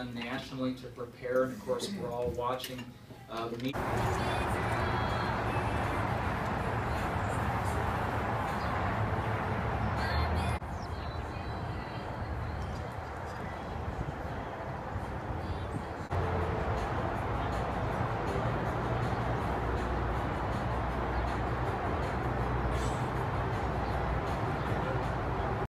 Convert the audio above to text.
done nationally to prepare, and of course we're all watching the meeting.